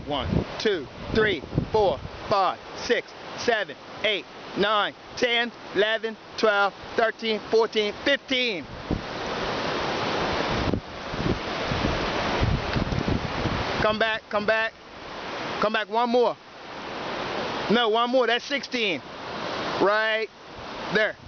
1, 2, 3, 4, 5, 6, 7, 8, 9, 10, 11, 12, 13, 14, 15. Come back, come back. Come back one more. No, one more. That's 16. Right there.